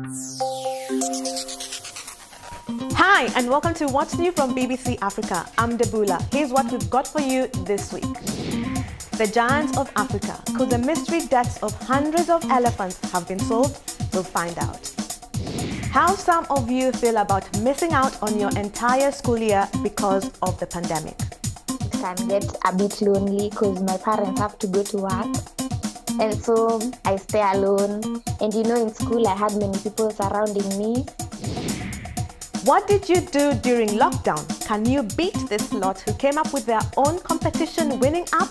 Hi, and welcome to What's New from BBC Africa. I'm Debula. Here's what we've got for you this week. The giants of Africa. Could the mystery deaths of hundreds of elephants have been solved? We'll find out. How some of you feel about missing out on your entire school year because of the pandemic. It can get a bit lonely because my parents have to go to work. And so I stay alone. And in school I had many people surrounding me. What did you do during lockdown? Can you beat this lot who came up with their own competition winning app?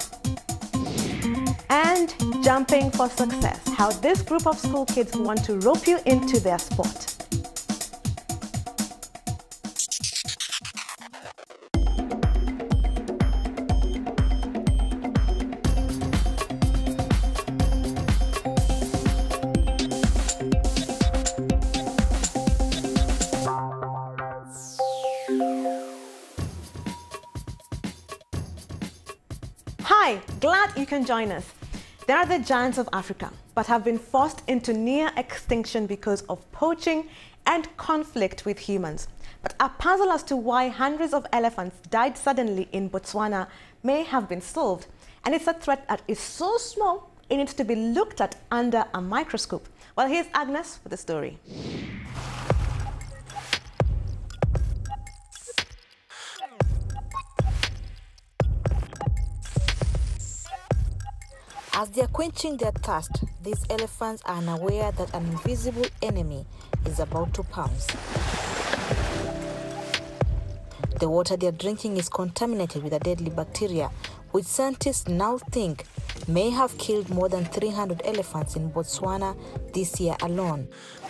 And jumping for success, how this group of school kids want to rope you into their sport. Hi, glad you can join us. They are the giants of Africa, but have been forced into near extinction because of poaching and conflict with humans. But a puzzle as to why hundreds of elephants died suddenly in Botswana may have been solved. And it's a threat that is so small, it needs to be looked at under a microscope. Well, here's Agnes with the story. As they are quenching their thirst, these elephants are unaware that an invisible enemy is about to pounce. The water they are drinking is contaminated with a deadly bacteria, which scientists now think may have killed more than 300 elephants in Botswana this year alone.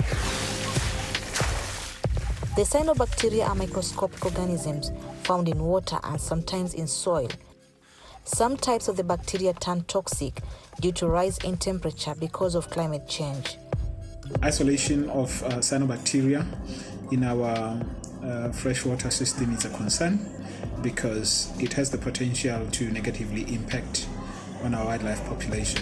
The cyanobacteria are microscopic organisms found in water and sometimes in soil. Some types of the bacteria turn toxic due to rise in temperature because of climate change. Isolation of cyanobacteria in our freshwater system is a concern because it has the potential to negatively impact on our wildlife population.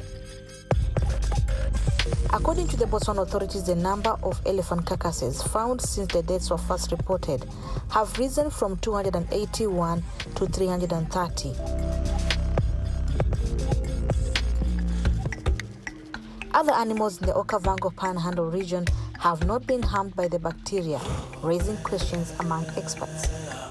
According to the Botswana authorities, the number of elephant carcasses found since the deaths were first reported have risen from 281 to 330. Other animals in the Okavango Panhandle region have not been harmed by the bacteria, raising questions among experts.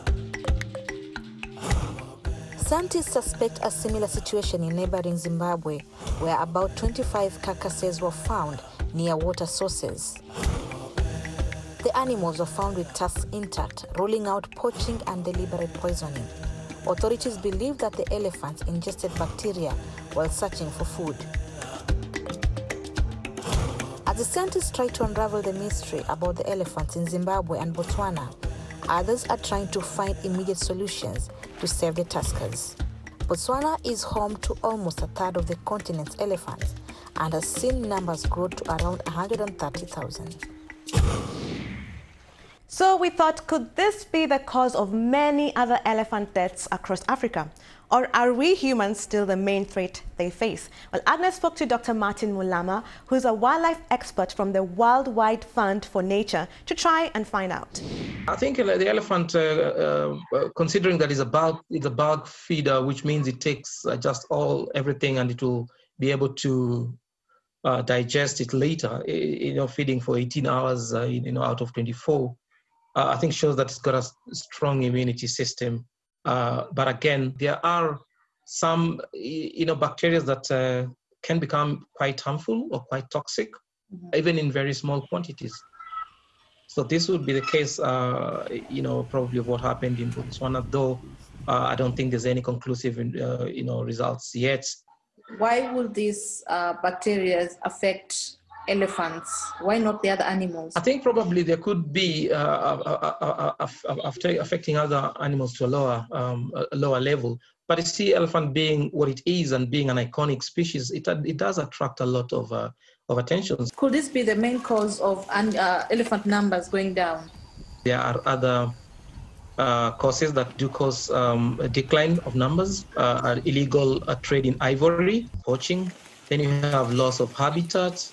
Scientists suspect a similar situation in neighboring Zimbabwe, where about 25 carcasses were found near water sources. The animals were found with tusks intact, ruling out poaching and deliberate poisoning. Authorities believe that the elephants ingested bacteria while searching for food. As the scientists try to unravel the mystery about the elephants in Zimbabwe and Botswana, others are trying to find immediate solutions to save the tuskers. Botswana is home to almost a third of the continent's elephants and has seen numbers grow to around 130,000. So we thought, could this be the cause of many other elephant deaths across Africa? Or are we humans still the main threat they face? Well, Agnes spoke to Dr. Martin Mulama, who's a wildlife expert from the Worldwide Fund for Nature, to try and find out. I think the elephant, considering that it's a bulk feeder, which means it takes just everything, and it will be able to digest it later. Feeding for 18 hours, out of 24. I think shows that it's got a strong immunity system. But again, there are some, bacteria that can become quite harmful or quite toxic, even in very small quantities. So this would be the case, probably of what happened in Botswana, though I don't think there's any conclusive, results yet. Why would these bacteria affect elephants? Why not the other animals? I think probably there could be affecting other animals to a lower level. But you see, elephant being what it is and being an iconic species, it does attract a lot of attention. Could this be the main cause of elephant numbers going down? There are other causes that do cause a decline of numbers, illegal trade in ivory, poaching. Then you have loss of habitat.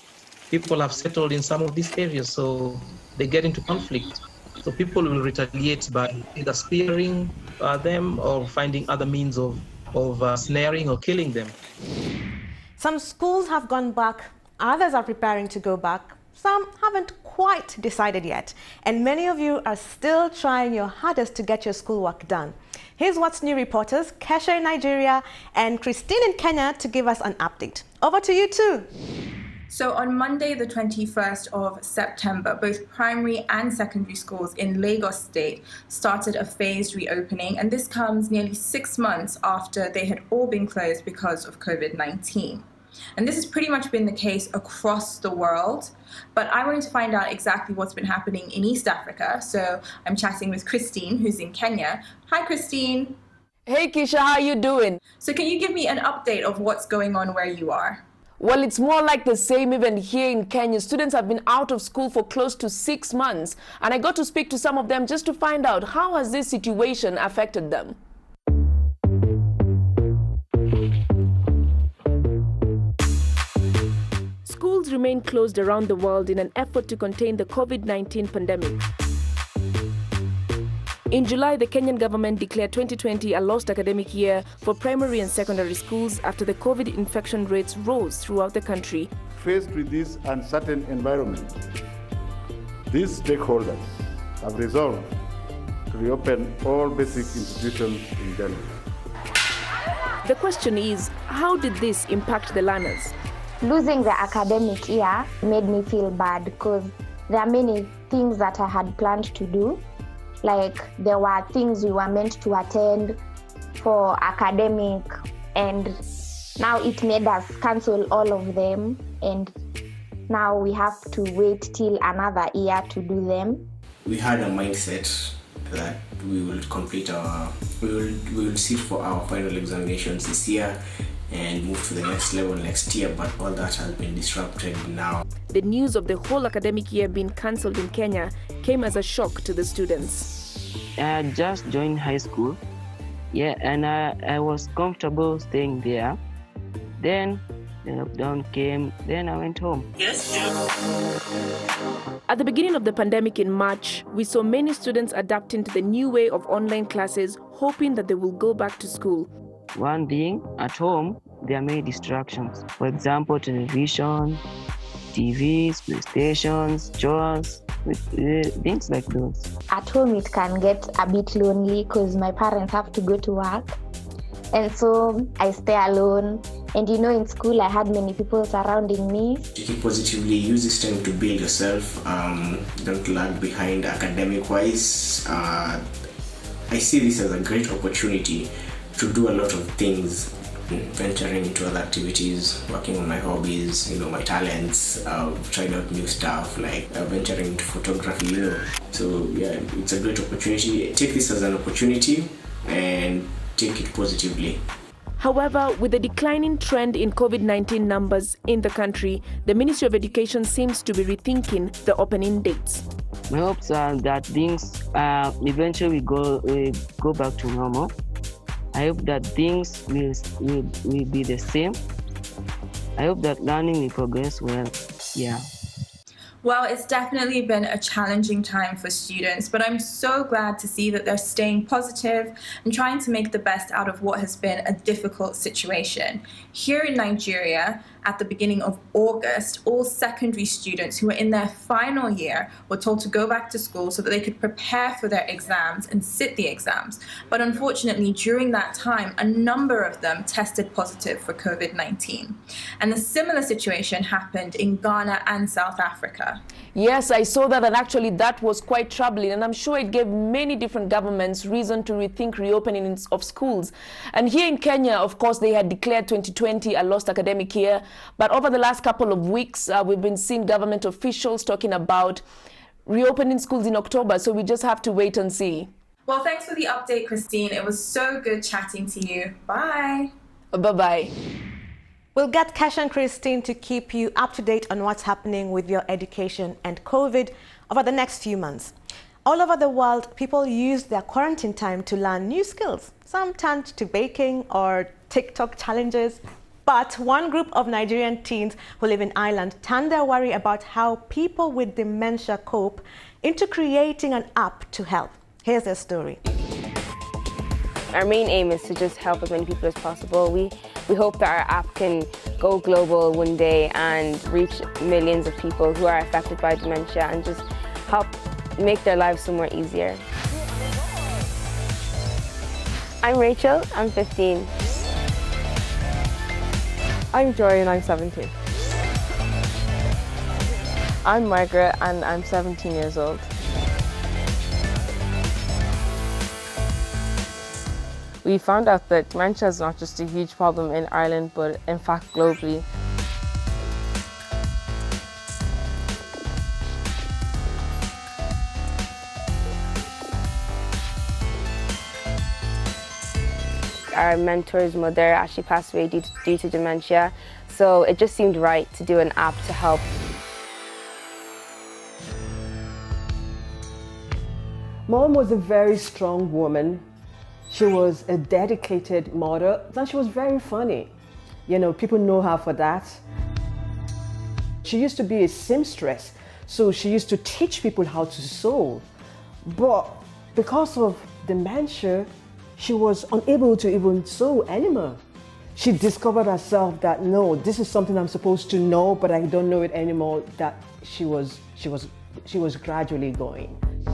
people have settled in some of these areas, so they get into conflict. So people will retaliate by either spearing them or finding other means of snaring or killing them. Some schools have gone back, others are preparing to go back. Some haven't quite decided yet, and many of you are still trying your hardest to get your schoolwork done. Here's What's New reporters Kesha in Nigeria and Christine in Kenya to give us an update. Over to you two. So on Monday, the 21st of September, both primary and secondary schools in Lagos State started a phased reopening, and this comes nearly 6 months after they had all been closed because of COVID-19. And this has pretty much been the case across the world, but I wanted to find out exactly what's been happening in East Africa. So I'm chatting with Christine, who's in Kenya. Hi, Christine. Hey, Kesha, how you doing? So can you give me an update of what's going on where you are? Well, it's more like the same even here in Kenya. Students have been out of school for close to 6 months, and I got to speak to some of them just to find out how has this situation affected them. Schools remain closed around the world in an effort to contain the COVID-19 pandemic. In July, the Kenyan government declared 2020 a lost academic year for primary and secondary schools after the COVID infection rates rose throughout the country. Faced with this uncertain environment, these stakeholders have resolved to reopen all basic institutions in Delhi. The question is, how did this impact the learners? Losing the academic year made me feel bad because there are many things that I had planned to do. Like there were things we were meant to attend for academic, and now it made us cancel all of them, and now we have to wait till another year to do them. We had a mindset that we will we will sit for our final examinations this year and move to the next level next year, but all that has been disrupted now. The news of the whole academic year being cancelled in Kenya came as a shock to the students. I had just joined high school, and I was comfortable staying there. Then the lockdown came, then I went home. At the beginning of the pandemic in March, we saw many students adapting to the new way of online classes, hoping that they will go back to school. One thing, at home, there are many distractions. For example, television, TVs, PlayStations, chores, things like those. At home, it can get a bit lonely because my parents have to go to work. And so I stay alone. And you know, in school, I had many people surrounding me. Take it positively, use this time to build yourself. Don't lag behind academic-wise. I see this as a great opportunity to do a lot of things, venturing into other activities, working on my hobbies, my talents, trying out new stuff, like venturing into photography, So yeah, it's a great opportunity. Take this as an opportunity and take it positively. However, with the declining trend in COVID-19 numbers in the country, the Ministry of Education seems to be rethinking the opening dates. My hopes are that things eventually will go back to normal. I hope that things will be the same. I hope that learning will progress well. Yeah. Well, it's definitely been a challenging time for students, but I'm so glad to see that they're staying positive and trying to make the best out of what has been a difficult situation. Here in Nigeria, at the beginning of August, all secondary students who were in their final year were told to go back to school so that they could prepare for their exams and sit the exams. But unfortunately, during that time, a number of them tested positive for COVID-19. And a similar situation happened in Ghana and South Africa. Yes, I saw that, and actually that was quite troubling, and I'm sure it gave many different governments reason to rethink reopening of schools. And here in Kenya, of course, they had declared 2020 a lost academic year, but over the last couple of weeks, we've been seeing government officials talking about reopening schools in October, so we just have to wait and see. Well, thanks for the update, Christine. It was so good chatting to you. Bye. Bye-bye. We'll get Kesha and Christine to keep you up to date on what's happening with your education and COVID over the next few months. All over the world, people used their quarantine time to learn new skills. Some turned to baking or TikTok challenges. But one group of Nigerian teens who live in Ireland turned their worry about how people with dementia cope into creating an app to help. Here's their story. Our main aim is to just help as many people as possible. We hope that our app can go global one day and reach millions of people who are affected by dementia and just help make their lives somewhat easier. I'm Rachel, I'm 15. I'm Joy and I'm 17. I'm Margaret and I'm 17 years old. We found out that dementia is not just a huge problem in Ireland, but in fact globally. Our mentor's mother actually passed away due to dementia, so it just seemed right to do an app to help. Mom was a very strong woman. She was a dedicated mother, and she was very funny. You know, people know her for that. She used to be a seamstress, so she used to teach people how to sew. But because of dementia, she was unable to even sew anymore. She discovered herself that, no, this is something I'm supposed to know, but I don't know it anymore, that she was gradually going.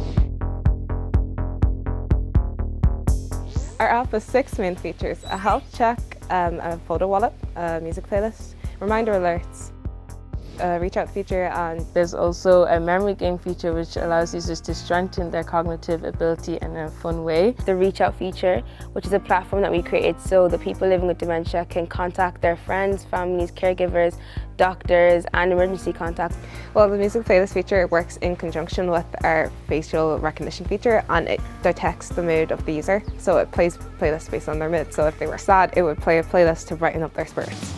Our app has 6 main features: a health check, a photo wallet, a music playlist, reminder alerts, a reach out feature, and there's also a memory game feature which allows users to strengthen their cognitive ability in a fun way. The reach out feature, which is a platform that we created so the people living with dementia can contact their friends, families, caregivers, doctors and emergency contacts. Well, the music playlist feature works in conjunction with our facial recognition feature, and it detects the mood of the user, so it plays playlists based on their mood. So if they were sad, it would play a playlist to brighten up their spirits.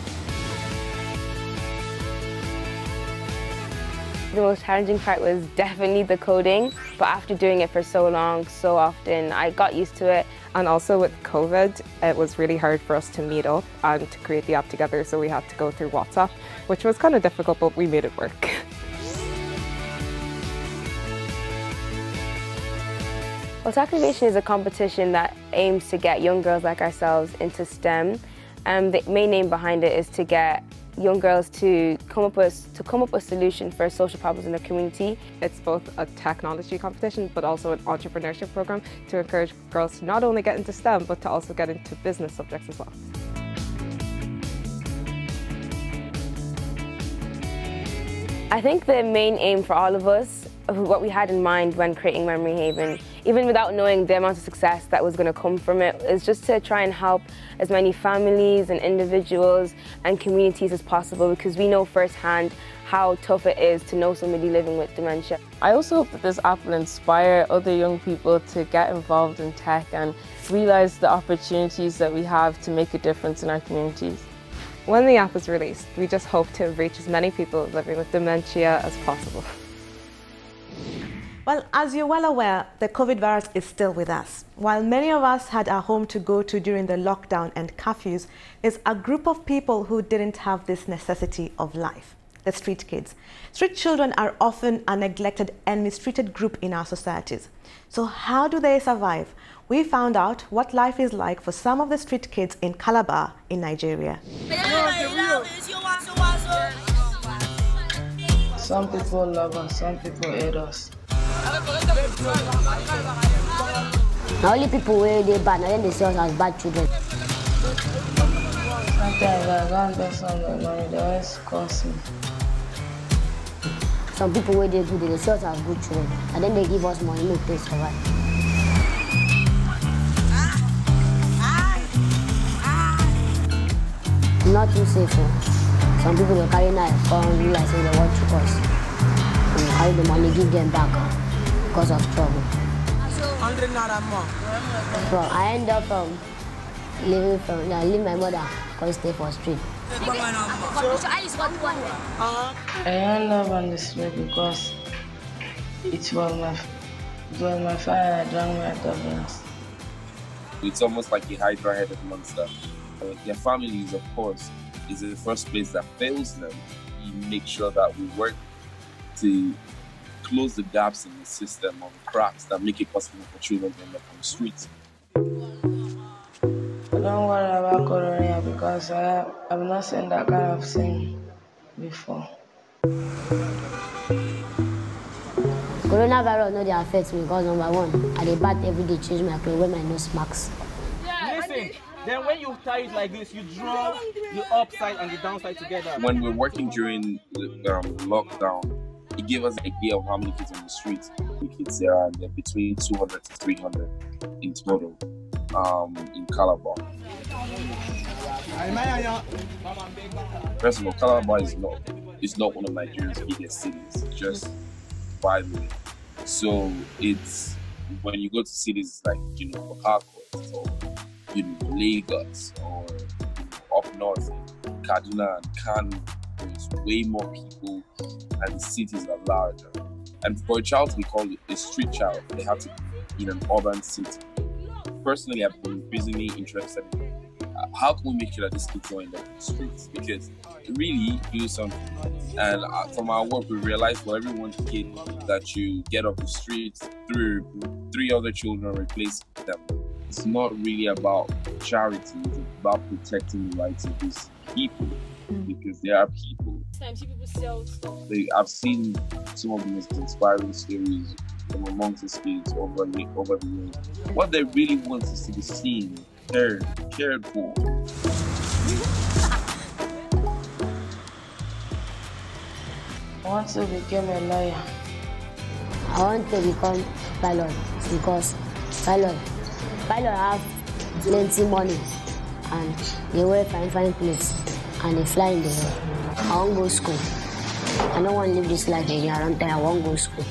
The most challenging part was definitely the coding, but after doing it for so long, so often, I got used to it. And also with COVID, it was really hard for us to meet up and to create the app together, so we had to go through WhatsApp, which was kind of difficult, but we made it work. Well, Tactivation is a competition that aims to get young girls like ourselves into STEM. The main aim behind it is to get young girls to come up with solutions for social problems in the community. It's both a technology competition but also an entrepreneurship program to encourage girls to not only get into STEM but to also get into business subjects as well. I think the main aim for all of us, what we had in mind when creating Memory Haven, even without knowing the amount of success that was going to come from it, is just to try and help as many families and individuals and communities as possible, because we know firsthand how tough it is to know somebody living with dementia. I also hope that this app will inspire other young people to get involved in tech and realise the opportunities that we have to make a difference in our communities. When the app is released, we just hope to reach as many people living with dementia as possible. Well, as you're well aware, the COVID virus is still with us. While many of us had a home to go to during the lockdown and curfews, there's a group of people who didn't have this necessity of life, the street kids. Street children are often a neglected and mistreated group in our societies. So how do they survive? We found out what life is like for some of the street kids in Calabar in Nigeria. Some people love us, some people hate us. Now only people where they bad, and then they see us as bad children. Sometimes I can't get some money, they always cost me. Some people where they good, they see us as good children, and then they give us money, look, they survive. Nothing safe. Some people will carry knife, come realize they want to us. And we carry the money, give them back because of trouble. 100 naira more. Well, I end up leave my mother because stay for street. I end up on the street because it was my fire I drank my governance. It's almost like a hydra-headed monster. Their families, of course, is in the first place that fails them, we make sure that we work to close the gaps in the system or the cracks that make it possible for children to end up on the streets. Don't worry about Corona because I've not seen that kind of thing before. Coronavirus no dey affect me because number one, I dey bath every day, change my clothes, wear my nose mask. Listen, then when you tie it like this, you draw the upside and the downside together. When we're working during the lockdown, it gave us an idea of how many kids on the streets. The kids there are between 200 to 300 in total in Calabar. First of all, Calabar is not one of Nigeria's biggest cities, just 5 million. So it's when you go to cities like Port Harcourt or Lagos or up north, Kaduna and Kano, there's way more people and the cities are larger. And for a child to be called a street child, they have to be in an urban city. Personally, I've been increasingly interested in how can we make sure that these kids don't end up in the streets? Because really do something. And from our work, we realized for every one kid that you get off the streets, three other children replace them. It's not really about charity, it's about protecting the rights of these people. Because they are people. Sometimes people sell stuff. I've seen some of the most inspiring stories from amongst the kids over the years. What they really want is to be seen, cared for. I want to become a lawyer. I want to become pilot because pilot have plenty money and they wear fine clothes and they fly in the air. I want to go to school. I don't want to live this life again. I don't think I want to go to school.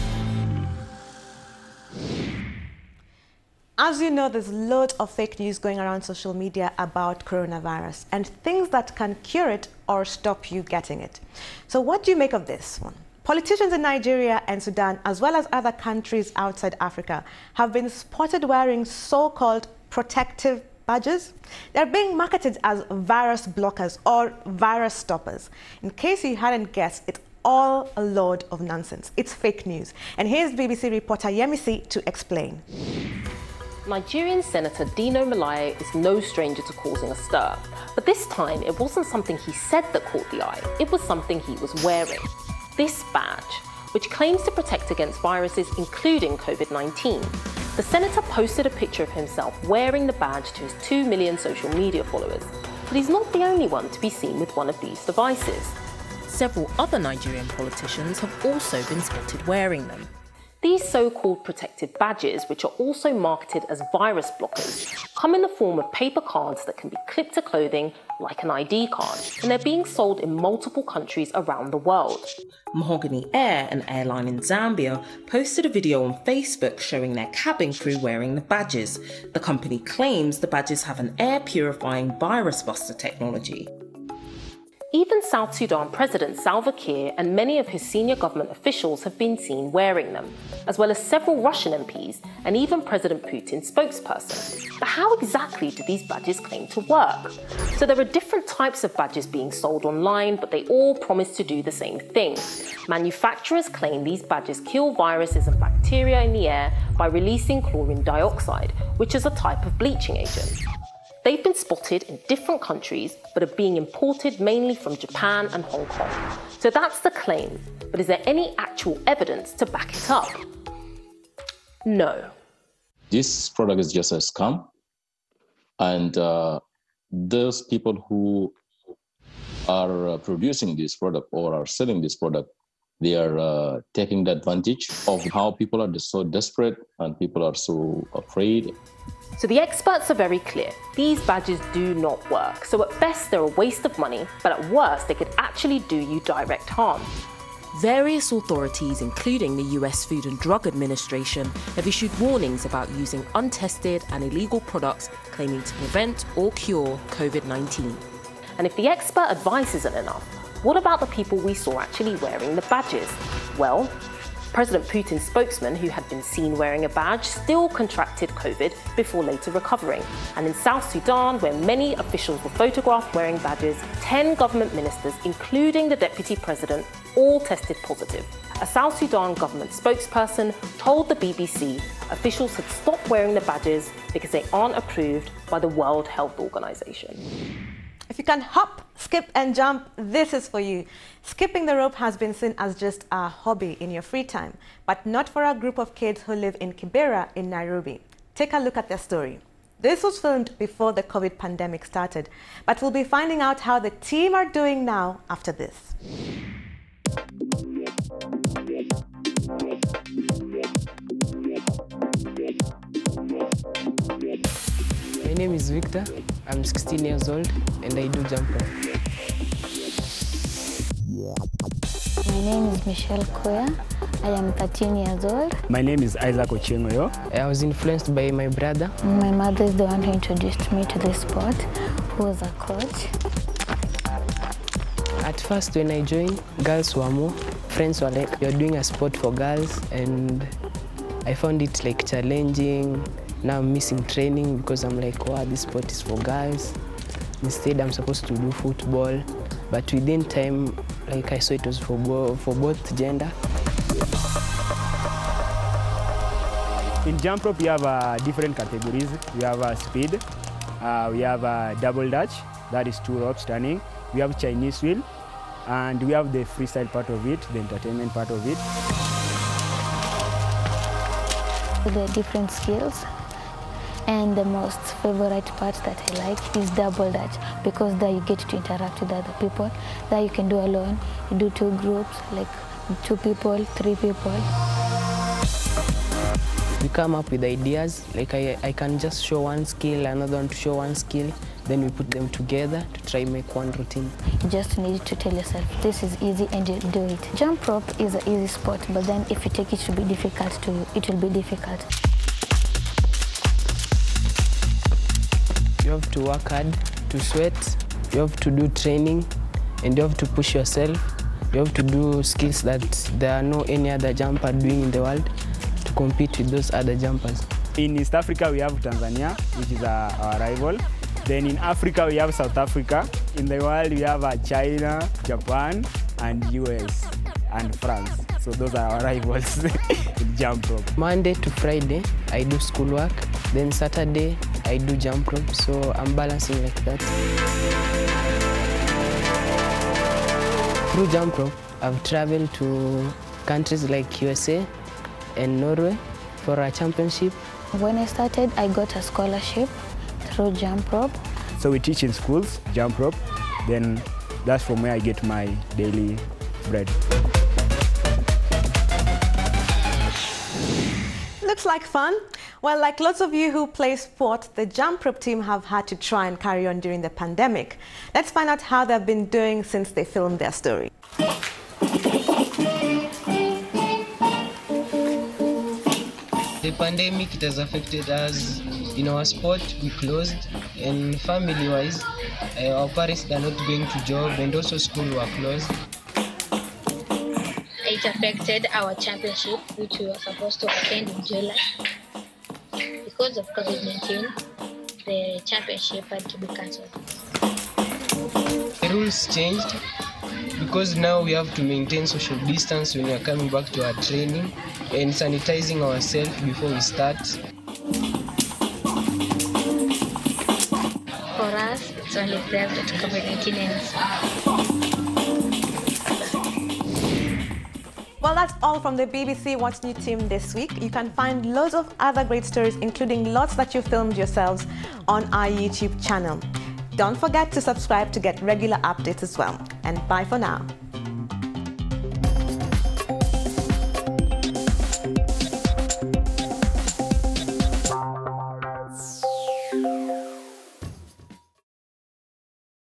As you know, there's loads of fake news going around social media about coronavirus and things that can cure it or stop you getting it. So what do you make of this one? Politicians in Nigeria and Sudan, as well as other countries outside Africa, have been spotted wearing so-called protective badges. They're being marketed as virus blockers or virus stoppers. In case you hadn't guessed, it's all a load of nonsense. It's fake news. And here's BBC reporter Yemisi to explain. Nigerian Senator Dino Melaye is no stranger to causing a stir. But this time, it wasn't something he said that caught the eye. It was something he was wearing. This badge, which claims to protect against viruses, including COVID-19. The senator posted a picture of himself wearing the badge to his 2 million social media followers. But he's not the only one to be seen with one of these devices. Several other Nigerian politicians have also been spotted wearing them. These so-called protective badges, which are also marketed as virus blockers, come in the form of paper cards that can be clipped to clothing like an ID card, and they're being sold in multiple countries around the world. Mahogany Air, an airline in Zambia, posted a video on Facebook showing their cabin crew wearing the badges. The company claims the badges have an air-purifying virus buster technology. Even South Sudan President Salva Kiir and many of his senior government officials have been seen wearing them, as well as several Russian MPs and even President Putin's spokesperson. But how exactly do these badges claim to work? So there are different types of badges being sold online, but they all promise to do the same thing. Manufacturers claim these badges kill viruses and bacteria in the air by releasing chlorine dioxide, which is a type of bleaching agent. They've been spotted in different countries, but are being imported mainly from Japan and Hong Kong. So that's the claim, but is there any actual evidence to back it up? No. This product is just a scam, and those people who are producing this product or are selling this product, they are taking the advantage of how people are so desperate and people are so afraid. So the experts are very clear. These badges do not work. So at best, they're a waste of money, but at worst, they could actually do you direct harm. Various authorities, including the US Food and Drug Administration, have issued warnings about using untested and illegal products claiming to prevent or cure COVID-19. And if the expert advice isn't enough, what about the people we saw actually wearing the badges? Well, President Putin's spokesman, who had been seen wearing a badge, still contracted COVID before later recovering. And in South Sudan, where many officials were photographed wearing badges, 10 government ministers, including the deputy president, all tested positive. A South Sudan government spokesperson told the BBC officials had stopped wearing the badges because they aren't approved by the World Health Organization. If you can hop, skip and jump, this is for you. Skipping the rope has been seen as just a hobby in your free time, but not for a group of kids who live in Kibera in Nairobi. Take a look at their story. This was filmed before the COVID pandemic started, but we'll be finding out how the team are doing now after this. My name is Victor. I'm 16 years old and I do jump rope. My name is Michelle Koya. I am 13 years old. My name is Isaac Ochengoyo. I was influenced by my brother. My mother is the one who introduced me to this sport, who was a coach. At first when I joined, girls were more. Friends were like, you're doing a sport for girls, and I found it like challenging. Now I'm missing training because I'm like, wow, this sport is for girls. Instead, I'm supposed to do football. But within time, like I saw it was for both gender. In jump rope, we have different categories. We have speed, we have double dutch, that is 2 ropes turning. We have Chinese wheel, and we have the freestyle part of it, the entertainment part of it. The different skills. And the most favorite part that I like is double dutch, because there you get to interact with other people. There you can do alone, you do 2 groups, like 2 people, 3 people. We come up with ideas, like I can just show one skill, another one to show one skill, then we put them together to try make one routine. You just need to tell yourself, this is easy, and you do it. Jump rope is an easy sport, but then if you take it to be difficult, it will be difficult. You have to work hard, to sweat, you have to do training, and you have to push yourself. You have to do skills that there are no any other jumper doing in the world to compete with those other jumpers. In East Africa, we have Tanzania, which is our rival. Then in Africa, we have South Africa. In the world, we have China, Japan, and US, and France. So those are our rivals in jump rope. Monday to Friday, I do schoolwork. Then Saturday, I do jump rope. So I'm balancing like that. Through jump rope, I've traveled to countries like USA and Norway for a championship. When I started, I got a scholarship through jump rope. So we teach in schools, jump rope. Then that's from where I get my daily bread. Looks like fun. Well, like lots of you who play sport, the jump rope team have had to try and carry on during the pandemic. Let's find out how they've been doing since they filmed their story. The pandemic, it has affected us in our sport. We closed, and family-wise, our parents are not going to job, and also school were closed. It affected our championship, which we were supposed to attend in July. Because of COVID-19, the championship had to be cancelled. The rules changed because now we have to maintain social distance when we are coming back to our training and sanitizing ourselves before we start. For us, it's only prayers that COVID-19 ends. Well, that's all from the BBC What's New team this week. You can find loads of other great stories, including lots that you filmed yourselves, on our YouTube channel. Don't forget to subscribe to get regular updates as well. And bye for now.